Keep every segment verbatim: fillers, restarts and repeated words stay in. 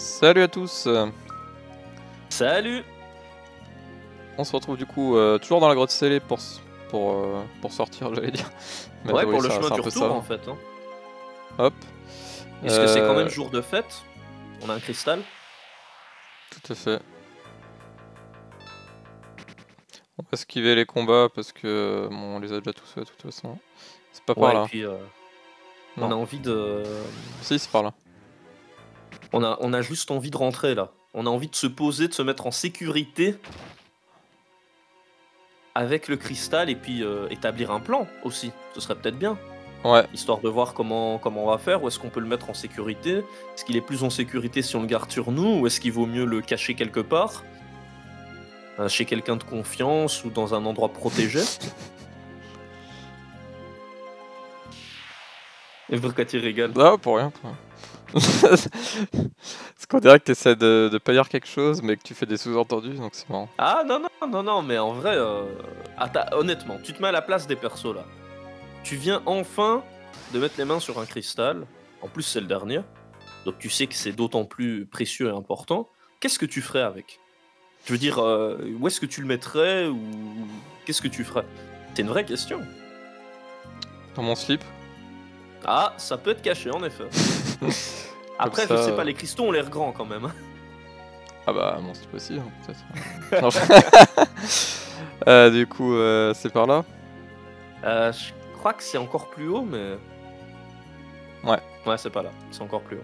Salut à tous. Salut. On se retrouve du coup euh, toujours dans la grotte scellée pour, pour, euh, pour sortir, j'allais dire. Mais ouais, oui, pour le ça- chemin c'est un du peu retour ça. en fait. Hein. Hop. Est-ce que c'est quand même Euh, jour de fête? On a un cristal? Tout à fait. On va esquiver les combats parce que bon, on les a déjà tous faits de toute façon. C'est pas par Ouais, et là. puis euh, on Non. a envie de. Si, c'est par là. On a, on a juste envie de rentrer là. On a envie de se poser, de se mettre en sécurité avec le cristal et puis euh, établir un plan aussi. Ce serait peut-être bien. Ouais. Histoire de voir comment, comment on va faire, où est-ce qu'on peut le mettre en sécurité. Est-ce qu'il est plus en sécurité si on le garde sur nous, ou est-ce qu'il vaut mieux le cacher quelque part, euh, chez quelqu'un de confiance ou dans un endroit protégé. Et pourquoi tu rigoles? Ah, pour rien. Pour rien. Parce qu'on dirait que t'essaies de, de pas dire quelque chose, mais que tu fais des sous-entendus, donc c'est marrant. Ah non, non, non, non, mais en vrai, euh... Attends, honnêtement, tu te mets à la place des persos là. Tu viens enfin de mettre les mains sur un cristal, en plus c'est le dernier, donc tu sais que c'est d'autant plus précieux et important. Qu'est-ce que tu ferais avec? Je veux dire, euh, où est-ce que tu le mettrais, ou qu'est-ce que tu ferais? C'est une vraie question. Dans mon slip. Ah, ça peut être caché en effet. Après, ça, je sais pas, euh, les cristaux ont l'air grands quand même. Ah bah, mon slip aussi, hein, peut-être. Non, je- euh, du coup, euh, c'est par là. Euh, je crois que c'est encore plus haut, mais... Ouais. Ouais, c'est pas là, c'est encore plus haut.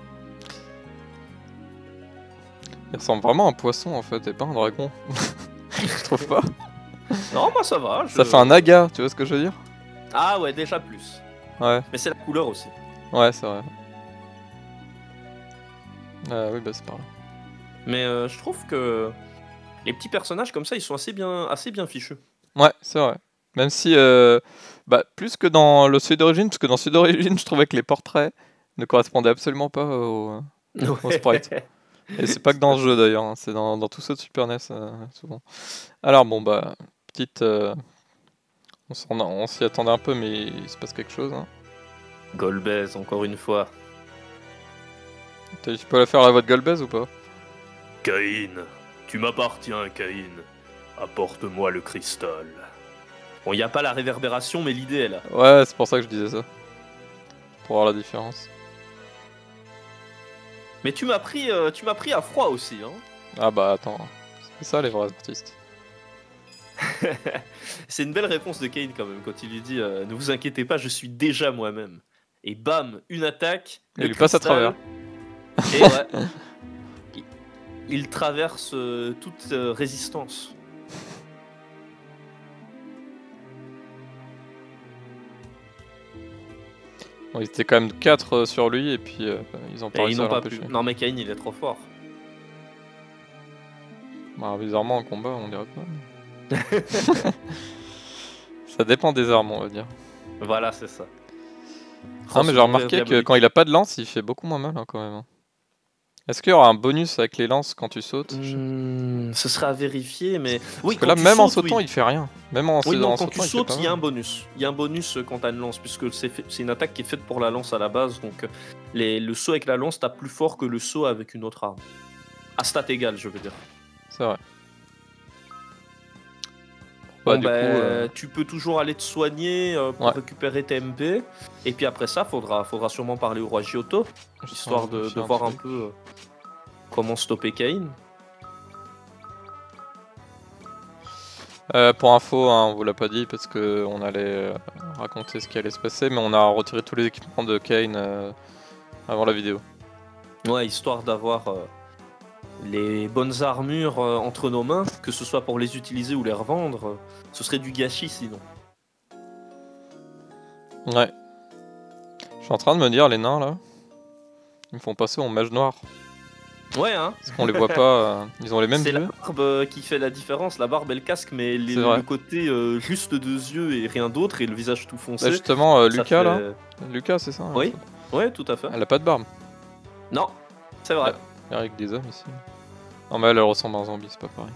Il ressemble vraiment à un poisson en fait, et pas un dragon. Je trouve pas. Non, moi ça va. Je... Ça fait un naga, tu vois ce que je veux dire? Ah ouais, déjà plus. Ouais, Mais c'est la couleur aussi. ouais, c'est vrai. Euh, oui, bah c'est par là. Mais euh, je trouve que les petits personnages comme ça, ils sont assez bien, assez bien fichus. Ouais, c'est vrai. Même si, euh, bah, plus que dans le celui d'origine, parce que dans celui d'origine, je trouvais que les portraits ne correspondaient absolument pas au, au sprite. Et c'est pas que dans ce jeu d'ailleurs, hein, c'est dans, dans tous ceux de Super N E S, euh, souvent. Alors bon, bah, petite... euh, on s'en- on s'y attendait un peu, mais il se passe quelque chose. Hein. Golbez, encore une fois. Tu peux la faire la voix de Golbez ou pas? Caïn, tu m'appartiens, Caïn. Apporte-moi le cristal. Bon, il n'y a pas la réverbération, mais l'idée est là. Ouais, c'est pour ça que je disais ça. Pour voir la différence. Mais tu m'as pris, euh, tu m'as pris à froid aussi, hein. Ah bah attends, c'est ça les vrais artistes. C'est une belle réponse de Caïn quand même, quand il lui dit euh, ne vous inquiétez pas, je suis déjà moi-même. Et bam, une attaque. Et le il lui passe à cristal, travers. Et ouais. il, il traverse euh, toute euh, résistance. Bon, ils étaient quand même quatre sur lui et puis euh, ils ont pas Et ils réussi à n'ont pas l'empêcher. pu. Non mais Caïn, il est trop fort. Bah, bizarrement en combat on dirait pas. Mais... ça dépend des armes on va dire. Voilà, c'est ça. Non mais j'ai remarqué que quand il a pas de lance il fait beaucoup moins mal hein, quand même. Est-ce qu'il y aura un bonus avec les lances quand tu sautes? Mmh, ce sera à vérifier, mais... Parce Oui, que quand là tu même en sautes, sautant oui. il fait rien. Même en, Oui, en non, quand sautant tu il fait sautes, pas il y a un mal. bonus. Il y a un bonus euh, quand t'as une lance, puisque c'est fait- c'est une attaque qui est faite pour la lance à la base, donc euh, les, le saut avec la lance tape plus fort que le saut avec une autre arme. À stat égal, je veux dire. C'est vrai. Bah, Bon, du bah, coup, euh, tu peux toujours aller te soigner euh, pour Ouais. récupérer tes M P, et puis après ça, faudra, faudra sûrement parler au roi Giotto, je histoire sens de, de faire voir un truc. peu euh, comment stopper Caïn. Euh, pour info, hein, on vous l'a pas dit parce que on allait euh, raconter ce qui allait se passer, mais on a retiré tous les équipements de Kane euh, avant la vidéo. Ouais, histoire d'avoir euh, les bonnes armures euh, entre nos mains, que ce soit pour les utiliser ou les revendre, euh, ce serait du gâchis sinon. Ouais. Je suis en train de me dire, les nains là, ils me font passer en mage noir. Ouais, hein. Parce qu'on les voit pas, euh, ils ont les mêmes C'est la yeux. barbe euh, qui fait la différence, la barbe et le casque, mais les- C'est vrai. le côté euh, juste deux yeux et rien d'autre, et le visage tout foncé. Là justement, euh, ça Lucas fait- là, Lucas c'est ça hein, Oui, ouais, tout à fait. Elle a pas de barbe. Non, c'est vrai. Il y a avec des hommes ici. Non mais elle, elle ressemble à un zombie, c'est pas pareil.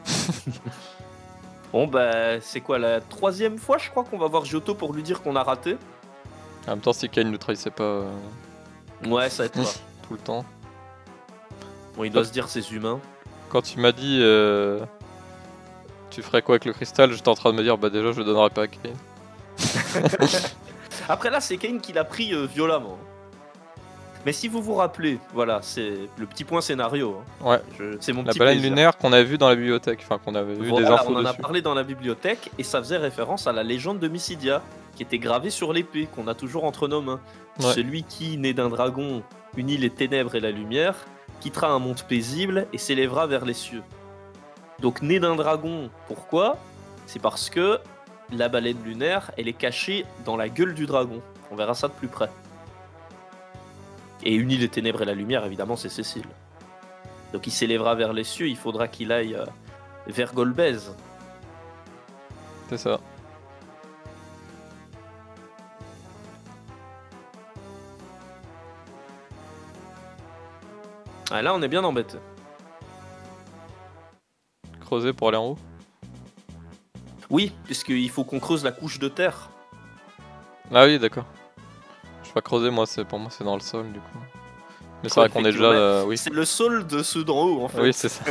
Bon, bah, c'est quoi la troisième fois, je crois, qu'on va voir Giotto pour lui dire qu'on a raté. En même temps, si Kane ne trahissait pas euh, Ouais, ça va être toi. tout le temps. Bon, il doit se dire c'est humain. Quand tu m'as dit euh, tu ferais quoi avec le cristal, j'étais en train de me dire bah déjà je le donnerais pas à Kane. Après là, c'est Kane qui l'a pris euh, violemment. Mais si vous vous rappelez, voilà, c'est le petit point scénario. Hein. Ouais. C'est mon la petit baleine plaisir. lunaire qu'on a vu dans la bibliothèque, enfin qu'on avait vu Voilà, des infos on en dessus. a parlé dans la bibliothèque et ça faisait référence à la légende de Mysidia qui était gravée sur l'épée qu'on a toujours entre nos mains. Ouais. Celui qui, né d'un dragon, unit les ténèbres et la lumière, quittera un monde paisible et s'élèvera vers les cieux. Donc né d'un dragon, pourquoi? C'est parce que la baleine lunaire, elle est cachée dans la gueule du dragon. On verra ça de plus près. Et unit les ténèbres et la lumière, évidemment, c'est Cécile. Donc il s'élèvera vers les cieux, il faudra qu'il aille euh, vers Golbez. C'est ça. Ah, là, on est bien embêté. Creuser pour aller en haut. Oui, puisqu'il faut qu'on creuse la couche de terre. Ah oui, d'accord. Je vais pas creuser, moi, c'est pour moi, c'est dans le sol, du coup. Mais c'est Ouais, vrai qu'on est déjà... effectivement, euh, oui, C'est le sol de ceux d'en haut, en fait. oui c'est ça.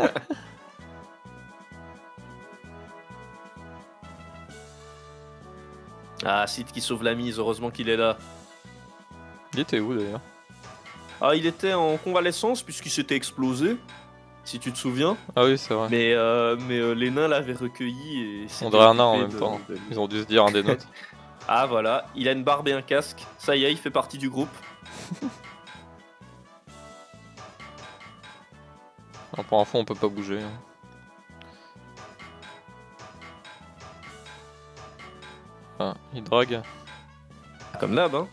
Ah, Sid qui sauve la mise, heureusement qu'il est là. Il était où, d'ailleurs? Ah, il était en convalescence puisqu'il s'était explosé, si tu te souviens. Ah oui, c'est vrai. Mais, euh, mais euh, les nains l'avaient recueilli et... On dirait un nain en s'étaient même occupés temps. de- de- Ils ont dû se dire un des nôtres. Ah, voilà, il a une barbe et un casque. Ça y est, il fait partie du groupe. Alors, pour info, on peut pas bouger. hein. Ah, il drague. Comme d'hab, hein.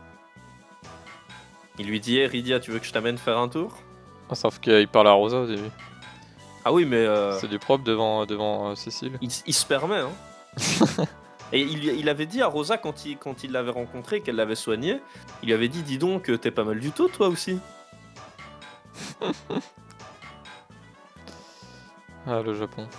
Il lui dit, hey, Rydia, tu veux que je t'amène faire un tour? Ah, sauf qu'il parle à Rosa au début. Ah oui, mais euh, C'est du propre devant, devant euh, Cécile. il, il se permet, hein. Et il, lui- il avait dit à Rosa, quand il, quand il l'avait rencontrée, qu'elle l'avait soignée, il lui avait dit, dis donc, t'es pas mal du tout, toi aussi. Ah, le Japon.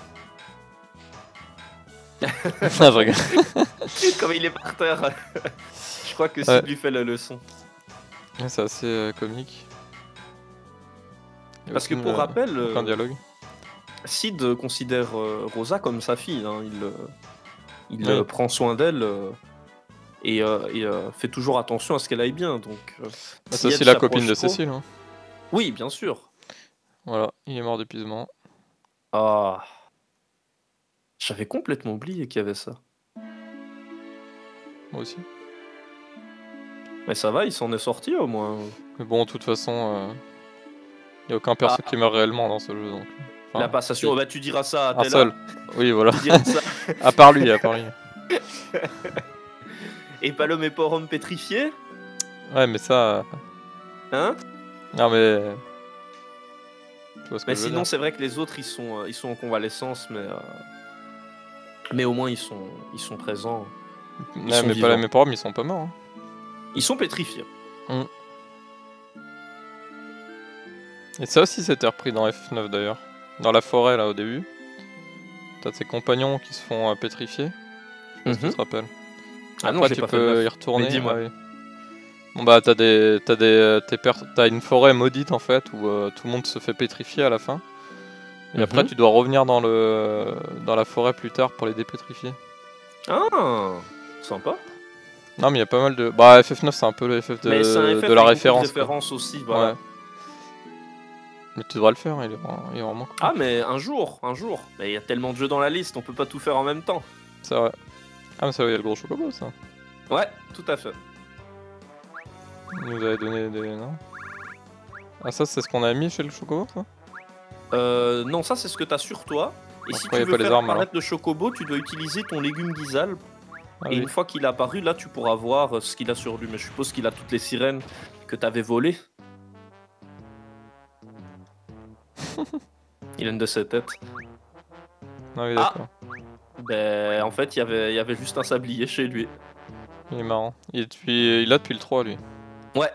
ah, je rigole. Comme il est par terre. Je crois que Sid Ouais. lui fait la leçon. Ouais, c'est assez euh, comique. Il y a Parce que aucune, pour euh, rappel, aucun euh, dialogue. Sid euh, considère euh, Rosa comme sa fille. Hein. Il, euh, il Oui. euh, prend soin d'elle euh, et, euh, et, euh, fait toujours attention à ce qu'elle aille bien. Donc, euh, Bah, si c'est aussi elle la s'approche copine de trop- Cécile. Hein. Oui, bien sûr. Voilà, il est mort d'épuisement. Ah, j'avais complètement oublié qu'il y avait ça. Moi aussi. Mais ça va, il s'en est sorti au moins. Mais bon, de toute façon, il n'y a aucun perso Ah. qui meurt réellement dans ce jeu. Donc. Enfin, La passation, si. oh, bah tu diras ça à Un Tella. seul. Oui, voilà. Tu diras ça. à part lui, à part lui. Et Palom et Porom pétrifiés. Ouais, mais ça. Hein? Non, mais. Tu vois ce que Mais je veux sinon, dire. c'est vrai que les autres, ils sont, euh, ils sont en convalescence, mais, euh, mais au moins, ils sont, ils sont présents. ils Ouais, sont mais pas vivants. la mes parents, ils sont pas morts. hein. Ils sont pétrifiés. Et ça aussi, c'était repris dans F neuf d'ailleurs. Dans la forêt, là, au début. T'as tes compagnons qui se font euh, pétrifier. Je sais pas si Mhm. tu te rappelles. Ah non, Après, j'ai tu pas fait le peux neuf. y retourner. Mais dis-moi. ah oui. Bon, bah, t'as des. T'as des. euh, tes per- T'as une forêt maudite en fait où euh, tout le monde se fait pétrifier à la fin. Et après, Mhm. tu dois revenir dans le dans la forêt plus tard pour les dépétrifier. Ah, sympa. Non, mais il y a pas mal de. Bah, F F neuf, c'est un peu le F F de, mais c'est un F F de la avec beaucoup de référence. quoi. références aussi, voilà. Ouais. Mais tu devras le faire, il est, vraiment- il est vraiment cool. Ah, mais un jour, un jour. Mais il y a tellement de jeux dans la liste, on peut pas tout faire en même temps. C'est vrai. Ah, mais ça, il y a le gros chocobo, ça. Ouais, tout à fait. Il nous avait donné des. Non Ah, ça, c'est ce qu'on a mis chez le chocobo, ça Euh, non, ça c'est ce que t'as sur toi. Et si Après, y tu a veux pas les faire armes, apparaître le chocobo, tu dois utiliser ton légume d'Isal. Ah, Et oui. une fois qu'il est apparu, là tu pourras voir euh, ce qu'il a sur lui. Mais je suppose qu'il a toutes les sirènes que t'avais volées. Il a une de ses têtes. Ah, oui, Ah. d'accord. Ben, en fait, il y avait- il y avait juste un sablier chez lui. Il est marrant. Il, est depuis... il a depuis le trois, lui. Ouais.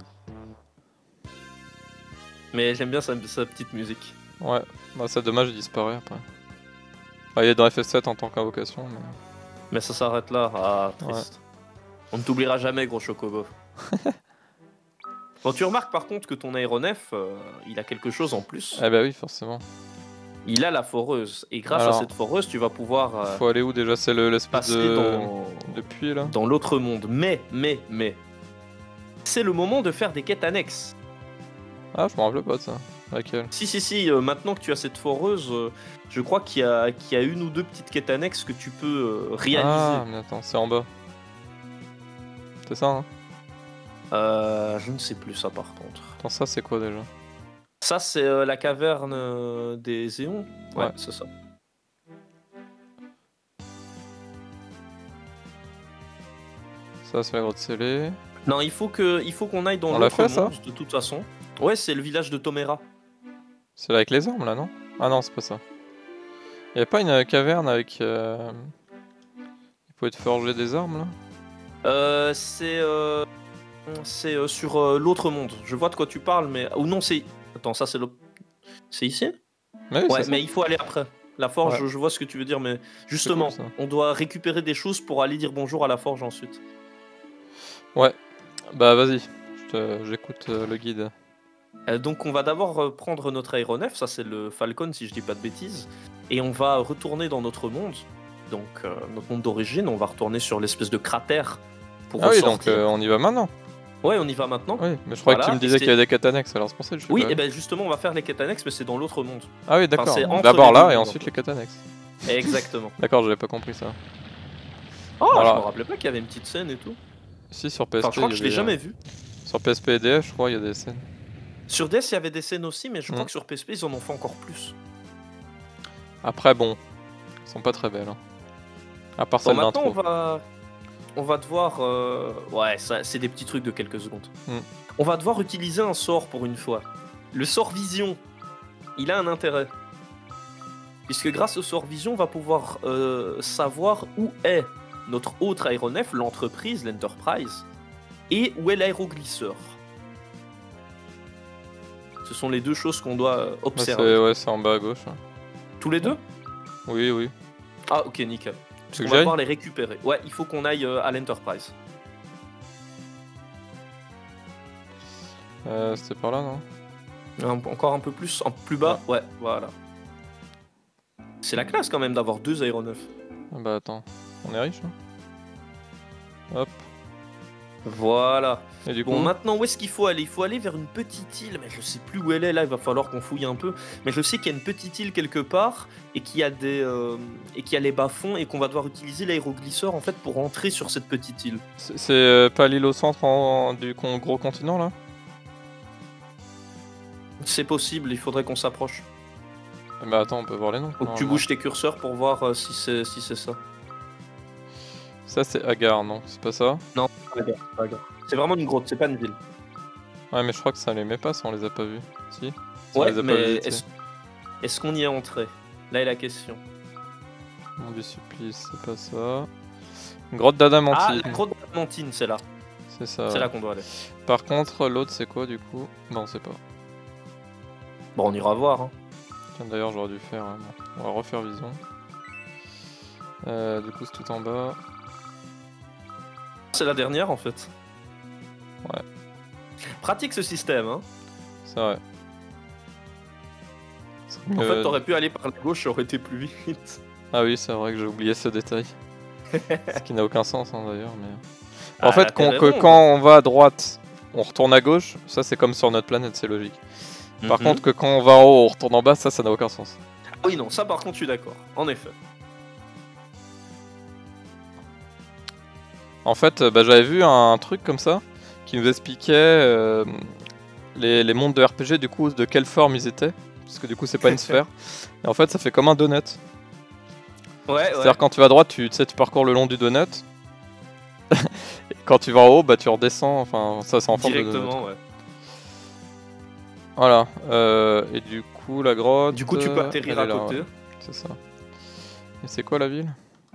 Mais j'aime bien sa, sa petite musique. Ouais. Bah, c'est dommage, il disparaît après. Bah, il est dans F F sept en tant qu'invocation, mais. Mais ça s'arrête là. Ah, triste. On ne t'oubliera jamais, gros chocobo. Bon, tu remarques par contre que ton aéronef, euh, il a quelque chose en plus. Ah bah oui, forcément. Il a la foreuse. Et grâce Alors, à cette foreuse, tu vas pouvoir euh, faut aller où déjà? C'est l'espèce passer de... dans, de puits là? dans l'autre monde. Mais, mais, mais, c'est le moment de faire des quêtes annexes. Ah, je me rappelle pas de ça. Laquelle? Si, si, si, euh, maintenant que tu as cette foreuse, euh, je crois qu'il y a, qu'il y a une ou deux petites quêtes annexes que tu peux euh, réaliser. Ah, mais attends, c'est en bas. C'est ça, hein? Euh, je ne sais plus ça par contre. Attends, ça c'est quoi déjà? Ça, c'est euh, la caverne euh, des Éons. Ouais, Ouais. c'est ça. Ça c'est la grotte scellée. Non, il faut que, il faut qu'on aille dans On l'a l'autre fait, ça monde, de toute façon. Ouais, c'est le village de Tomera. C'est là avec les armes là, non? Ah non, c'est pas ça. Y'avait pas une euh, caverne avec... Euh... Il pouvait te forger des armes là? Euh, c'est euh, c'est euh, sur euh, l'autre monde. Je vois de quoi tu parles, mais... Ou non, c'est... Attends, ça c'est le... C'est ici? Mais oui, Ouais, c'est mais ça. il faut aller après. La forge, Ouais. je, je vois ce que tu veux dire, mais justement, cool, ça. on doit récupérer des choses pour aller dire bonjour à la forge ensuite. Ouais. Bah vas-y, je te- j'écoute euh, le guide. Euh, donc on va d'abord euh, prendre notre aéronef, ça c'est le Falcon si je dis pas de bêtises, et on va retourner dans notre monde, donc euh, notre monde d'origine, on va retourner sur l'espèce de cratère pour Ah oui, ressortir. donc euh, on y va maintenant. Ouais, on y va maintenant. Oui, mais je croyais Voilà, que tu me et disais c'est- qu'il y avait des quêtes annexes, alors c'est pour ça que je fais Oui, pas. et ben justement on va faire les quêtes annexes, mais c'est dans l'autre monde. Ah oui, d'accord. c'est Donc entre d'abord les là deux et mondes, ensuite en les quêtes annexes. Exactement. D'accord, j'avais pas compris ça. Oh, Voilà. je me rappelais pas qu'il y avait une petite scène et tout. Si, sur P S P, Enfin, je crois il que y je l'ai avait, jamais euh, vu. Sur P S P et D F, je crois, il y a des scènes. Sur D S, il y avait des scènes aussi, mais je crois Mm. que sur P S P, ils en ont fait encore plus. Après, bon, elles sont pas très belles. Hein. À part Bon, celle maintenant, on d'intro. va... on va devoir... euh, Ouais, ça, c'est des petits trucs de quelques secondes. Mm. On va devoir utiliser un sort pour une fois. Le sort Vision, il a un intérêt. Puisque grâce au sort Vision, on va pouvoir euh, savoir où est notre autre aéronef, l'entreprise, l'Enterprise, et où est l'aéroglisseur. Ce sont les deux choses qu'on doit euh, Ouais, observer. c'est ouais, c'est en bas à gauche. hein. Tous les deux? Oui, oui. Ah, ok, nickel. Tu veux On que va j'aille devoir les récupérer. Ouais, il faut qu'on aille euh, à l'Enterprise. euh, C'était par là, non? Un- encore un peu plus, en plus bas. Ouais, voilà. C'est la classe quand même d'avoir deux aéronefs. Ah bah attends, on est riche. Hein Hop. Voilà. Et du coup, Bon, maintenant, où est-ce qu'il faut aller? Il faut aller vers une petite île, mais je sais plus où elle est là, il va falloir qu'on fouille un peu. Mais je sais qu'il y a une petite île quelque part, et qu'il y a des euh, et qu'il y a les bas-fonds, et qu'on va devoir utiliser l'aéroglisseur en fait pour entrer sur cette petite île. c'est c'est, euh, pas l'île au centre en- du con- gros continent là? C'est possible, il faudrait qu'on s'approche. Eh bah attends, on peut voir les noms. Faut que tu normalement. bouges tes curseurs pour voir euh, si c'est si c'est ça. Ça c'est Agar, non? C'est pas ça? Non, c'est vraiment une grotte, c'est pas une ville. Ouais, mais je crois que ça les met pas si on les a pas vus. Si? Si on Ouais, les a pas mais visités. est-ce est-ce qu'on y est entré? Là est la question. Mon du supplice, c'est pas ça. Grotte Ah, d'adamantine. la grotte d'Adamantine, c'est là. C'est ça. C'est ouais. là qu'on doit aller. Par contre, l'autre c'est quoi du coup? Non, c'est pas. Bon, on ira voir. Hein. Tiens, d'ailleurs, j'aurais dû faire. euh, bon, On va refaire vision. Euh, du coup, c'est tout en bas. C'est la dernière en fait. Ouais. Pratique ce système. Hein. C'est vrai. Ce serait En mieux- fait, t'aurais pu aller par la gauche, ça aurait été plus vite. Ah oui, c'est vrai que j'ai oublié ce détail. Ce qui n'a aucun sens hein, d'ailleurs. Mais... Ah, en fait, t'as qu'on- que raison, quand on va à droite, on retourne à gauche, ça c'est comme sur notre planète, c'est logique. Par Mhm. contre, que quand on va en haut, on retourne en bas, ça, ça n'a aucun sens. Ah oui, non, ça par contre, je suis d'accord. En effet. En fait, euh, bah, j'avais vu un truc comme ça qui nous expliquait euh, les, les mondes de R P G, du coup, de quelle forme ils étaient. Parce que du coup, c'est pas une sphère. Et en fait, ça fait comme un donut. Ouais, ouais. C'est-à-dire, quand tu vas à droite, tu, tu sais, tu parcours le long du donut. Et quand tu vas en haut, bah, tu redescends. Enfin, ça, c'est en forme de donut. Directement, ouais. Voilà. Euh, et du coup, la grotte. Du coup, tu peux euh, atterrir elle à est là, côté. ouais. C'est ça. Et c'est quoi la ville?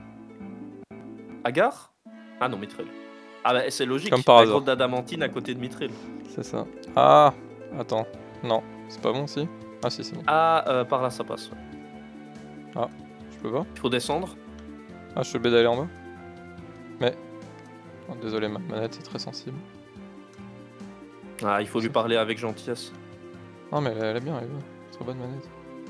Agar? Ah non, Mithril. Ah bah, c'est logique. Comme par la hasard. grotte d'Adamantine à côté de Mithril. C'est ça. Ah, attends. Non, c'est pas bon, si? Ah, si, c'est bon. Ah, euh, par là, ça passe. ouais. Je peux pas? Il faut descendre. Ah, je suis obligé d'aller en bas? Mais. Oh, désolé, ma manette est très sensible. Ah, il faut lui parler avec gentillesse. Non, mais elle, elle est bien, elle est bien. Très bonne manette.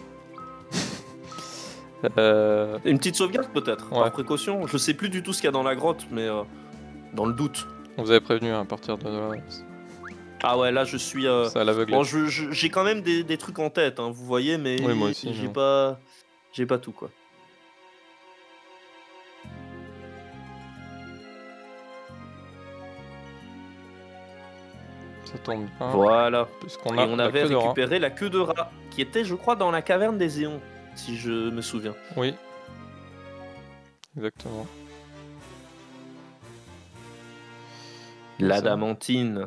euh... Une petite sauvegarde peut-être, Ouais. par précaution. Je sais plus du tout ce qu'il y a dans la grotte, mais euh, dans le doute. On vous avait prévenu hein, à partir de là. Ah ouais, là je suis. Euh... C'est à l'aveugle. Bon, je- je- j'ai quand même des, des trucs en tête, hein, vous voyez, mais Oui, moi aussi, j'ai mais- pas, j'ai pas tout quoi. Ça tombe bien. Voilà. Puisqu'on Et a on la avait queue de rat. récupéré la queue de rat, qui était, je crois, dans la caverne des Éons, si je me souviens. Oui. Exactement. L'adamantine.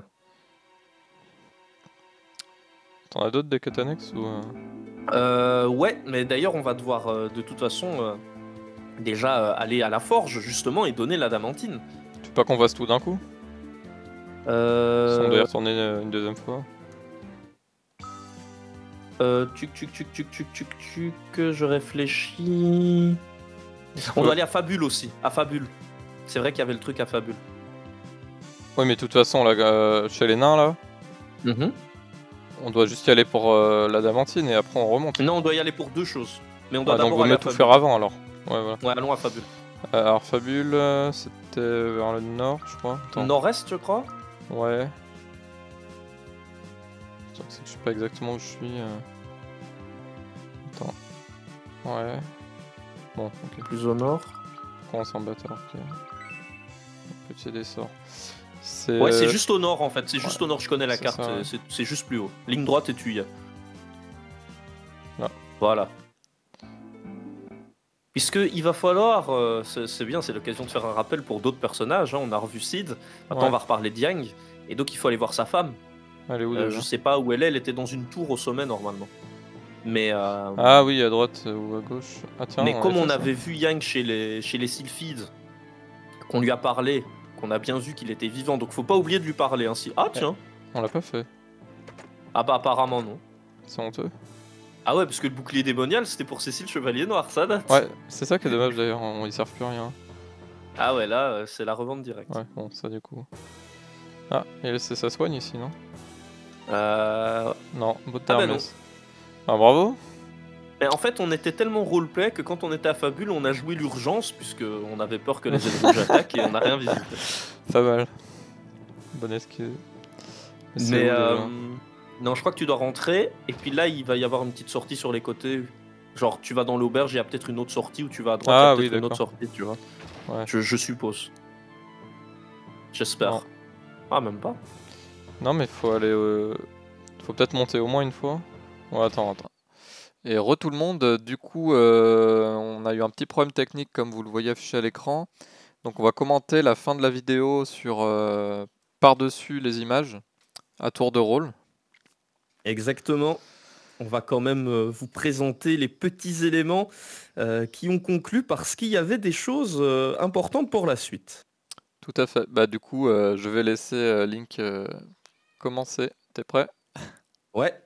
T'en as d'autres des quêtes annexes ou euh... Euh, ouais, mais d'ailleurs, on va devoir, euh, de toute façon, euh, déjà euh, aller à la forge, justement, et donner l'adamantine. Tu veux pas qu'on fasse tout d'un coup? Euh... Si on doit y retourner euh, une deuxième fois. Euh, tuc, tuc, tuc, tuc, tuc, tuc, tuc, je réfléchis... On Ouais. doit aller à Fabule aussi, à Fabule. C'est vrai qu'il y avait le truc à Fabule. Oui, mais de toute façon, là, euh, chez les nains, là, Mhm. on doit juste y aller pour euh, l'adamantine et après on remonte. Non, on doit y aller pour deux choses. Mais on doit Ah, donc d'abord vaut aller mieux à tout Fabule. faire avant alors. Ouais, voilà. Ouais, allons à Fabule. Euh, alors, Fabule, euh, c'était vers le nord, je crois. Attends. Nord-est, je crois. Ouais. Attends, c'est que je sais pas exactement où je suis. euh. Attends. Ouais. Bon, ok. Plus au nord. Comment s'en battre alors que... Petit dessort. C'est... Ouais, c'est juste au nord en fait. C'est juste ouais, au nord, je connais la c'est carte. ça, ouais. C'est c'est juste plus haut. Ligne droite et tu y es. Là. Voilà. Puisque il va falloir, euh, c'est c'est bien, c'est l'occasion de faire un rappel pour d'autres personnages. Hein. On a revu Sid. Maintenant, Ouais. on va reparler de Yang. Et donc, il faut aller voir sa femme. Elle est où Euh, déjà je sais pas où elle est. Elle était dans une tour au sommet normalement. Mais, euh, Ah oui, à droite euh, ou à gauche. Ah tiens, mais comme avait on fait ça. avait vu Yang chez les chez les Sylphides, qu'on lui a parlé, qu'on a bien vu qu'il était vivant. Donc, faut pas oublier de lui parler ainsi. Ah tiens. On l'a pas fait. Ah bah apparemment non. C'est honteux. Ah ouais, parce que le bouclier démonial, c'était pour Cécile Chevalier Noir, ça date. Ouais, c'est ça qui est dommage d'ailleurs, on y serve plus rien. Ah ouais, là, euh, c'est la revente directe. Ouais, bon, ça du coup. Ah, et c'est ça soigne ici, non? Euh... Non, bout de Ah bah Hermès. Ah bravo. Mais en fait, on était tellement roleplay que quand on était à Fabule, on a joué l'urgence, puisque on avait peur que les ennemis attaquent et on n'a rien visité. Pas mal. Bonne excuse. c'est Mais où, euh... déjà non, je crois que tu dois rentrer, et puis là, il va y avoir une petite sortie sur les côtés. Genre, tu vas dans l'auberge, il y a peut-être une autre sortie, ou tu vas à droite, il y Ah a oui, peut-être une autre d'accord. sortie, tu vois. Ouais. Je, je suppose. J'espère. Non. Ah, même pas. Non mais faut aller... euh, Faut peut-être monter au moins une fois. Ouais, attends, attends. Et re tout le monde, euh, du coup, euh, on a eu un petit problème technique comme vous le voyez affiché à l'écran. Donc on va commenter la fin de la vidéo sur euh, par-dessus les images, à tour de rôle. Exactement. On va quand même euh, vous présenter les petits éléments euh, qui ont conclu parce qu'il y avait des choses euh, importantes pour la suite. Tout à fait. Bah du coup, euh, je vais laisser euh, Link euh, commencer. T'es prêt? Ouais.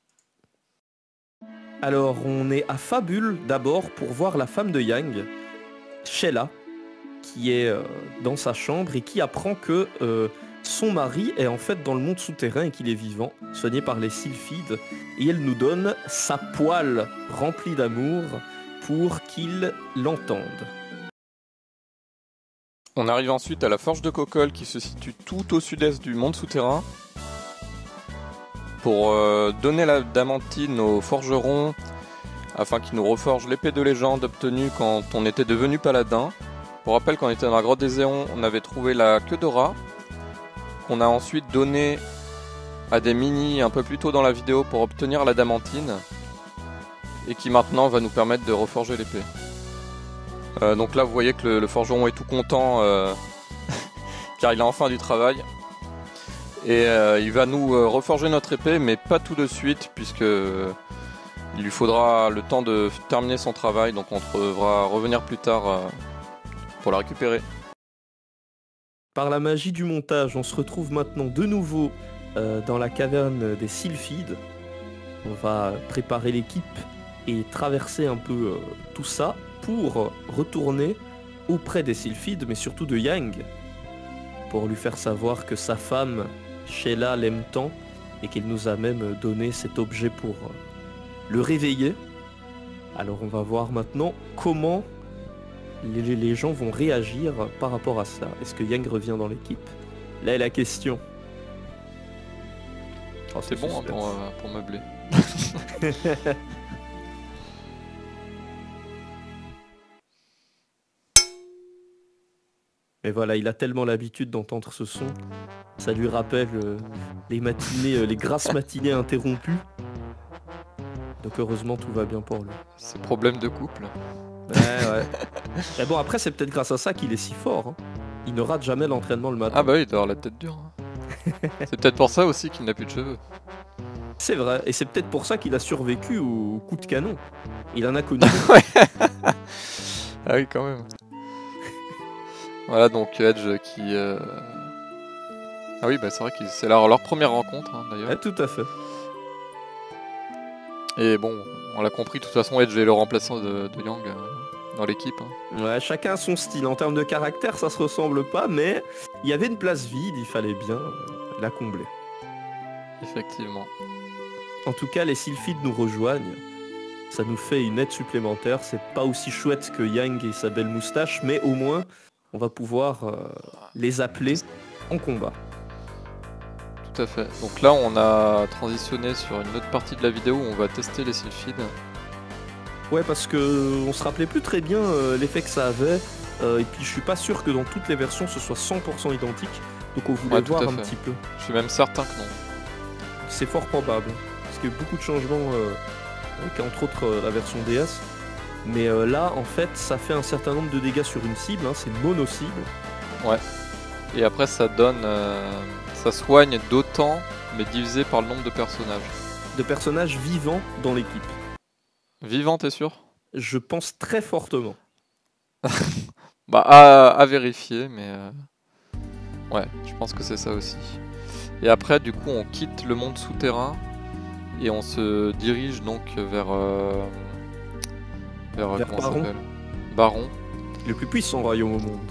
Alors, on est à Fabule d'abord pour voir la femme de Yang, Sheila, qui est euh, dans sa chambre et qui apprend que euh, son mari est en fait dans le monde souterrain et qu'il est vivant, soigné par les Sylphides. Et elle nous donne sa poêle remplie d'amour pour qu'il l'entende. On arrive ensuite à la forge de Kokol qui se situe tout au sud-est du monde souterrain. Pour euh, donner la damantine aux forgerons afin qu'ils nous reforgent l'épée de légende obtenue quand on était devenu paladin. Pour rappel, quand on était dans la grotte des Éons, on avait trouvé la queue de rat qu'on a ensuite donnée à des minis un peu plus tôt dans la vidéo pour obtenir la damantine et qui maintenant va nous permettre de reforger l'épée. Euh, donc là vous voyez que le, le forgeron est tout content euh, car il a enfin du travail. Et euh, il va nous euh, reforger notre épée, mais pas tout de suite, puisque euh, il lui faudra le temps de terminer son travail, donc on devra revenir plus tard euh, pour la récupérer. Par la magie du montage, on se retrouve maintenant de nouveau euh, dans la caverne des Sylphides. On va préparer l'équipe et traverser un peu euh, tout ça pour retourner auprès des Sylphides, mais surtout de Yang, pour lui faire savoir que sa femme, Sheila l'aime tant et qu'elle nous a même donné cet objet pour euh, le réveiller. Alors on va voir maintenant comment les, les gens vont réagir par rapport à ça. Est-ce que Yang revient dans l'équipe? Là est la question. Oh, c'est bon hein, pour, euh, pour meubler. Et voilà, il a tellement l'habitude d'entendre ce son. Ça lui rappelle euh, les matinées, euh, les grasses matinées interrompues. Donc heureusement tout va bien pour lui. C'est problème de couple. Ouais, ouais. Mais bon, après, c'est peut-être grâce à ça qu'il est si fort. Hein. Il ne rate jamais l'entraînement le matin. Ah bah oui, il doit avoir la tête dure. Hein. C'est peut-être pour ça aussi qu'il n'a plus de cheveux. C'est vrai, et c'est peut-être pour ça qu'il a survécu au coup de canon. Il en a connu. Ouais. Ah oui, quand même. Voilà, donc Edge qui... Euh... Ah oui, bah c'est vrai que c'est leur, leur première rencontre, hein, d'ailleurs. Ah, tout à fait. Et bon, on l'a compris, de toute façon, Edge est le remplaçant de, de Yang euh, dans l'équipe. Hein. Ouais, chacun a son style. En termes de caractère, ça se ressemble pas, mais il y avait une place vide, il fallait bien euh, la combler. Effectivement. En tout cas, les Sylphides nous rejoignent. Ça nous fait une aide supplémentaire. C'est pas aussi chouette que Yang et sa belle moustache, mais au moins, on va pouvoir euh, les appeler en combat. Tout à fait. Donc là, on a transitionné sur une autre partie de la vidéo où on va tester les Sylphides. Ouais, parce que on se rappelait plus très bien euh, l'effet que ça avait. Euh, et puis, je suis pas sûr que dans toutes les versions, ce soit cent pour cent identique. Donc, on voulait Ouais, voir un fait. petit peu. Je suis même certain que non. C'est fort probable. Parce qu'il y a eu beaucoup de changements, euh, avec entre autres euh, la version D S. Mais euh, là, en fait, ça fait un certain nombre de dégâts sur une cible. Hein, c'est mono-cible. Ouais. Et après, ça donne... Euh, ça soigne d'autant, mais divisé par le nombre de personnages. De personnages vivants dans l'équipe. Vivants, t'es sûr? Je pense très fortement. Bah, à, à vérifier, mais... Euh... Ouais, je pense que c'est ça aussi. Et après, du coup, on quitte le monde souterrain et on se dirige donc vers... Euh... Vers, vers comment Baron. ça s'appelle Baron. Le plus puissant royaume au monde.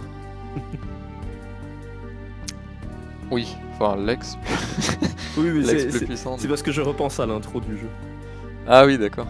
Oui, enfin l'ex. Oui, oui, l'ex c'est, plus c'est, puissant. c'est parce que je repense à l'intro du jeu. Ah oui, d'accord.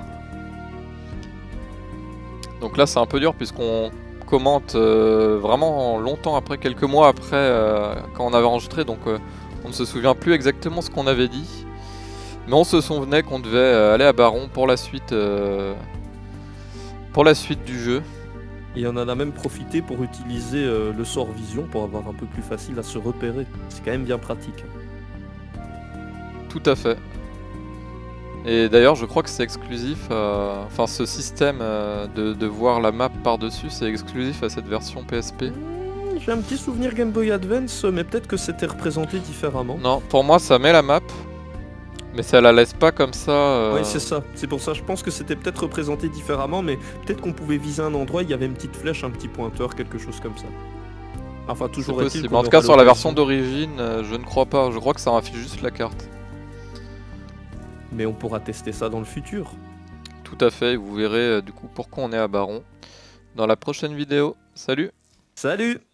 Donc là, c'est un peu dur puisqu'on commente euh, vraiment longtemps après, quelques mois après, euh, quand on avait enregistré, donc euh, on ne se souvient plus exactement ce qu'on avait dit. Mais on se souvenait qu'on devait euh, aller à Baron pour la suite, euh, pour la suite du jeu. Et on en a même profité pour utiliser euh, le sort vision pour avoir un peu plus facile à se repérer. C'est quand même bien pratique. Tout à fait. Et d'ailleurs, je crois que c'est exclusif, euh, enfin ce système euh, de, de voir la map par-dessus, c'est exclusif à cette version P S P. Mmh, j'ai un petit souvenir Game Boy Advance, mais peut-être que c'était représenté différemment. Non, pour moi ça met la map, mais ça la laisse pas comme ça. Euh... Oui, c'est ça. C'est pour ça, je pense que c'était peut-être représenté différemment, mais peut-être qu'on pouvait viser un endroit, il y avait une petite flèche, un petit pointeur, quelque chose comme ça. Enfin, toujours est-il possible. En tout cas, sur la version d'origine, euh, je ne crois pas. Je crois que ça affiche juste la carte. Mais on pourra tester ça dans le futur. Tout à fait, vous verrez euh, du coup pourquoi on est à Baron dans la prochaine vidéo. Salut! Salut!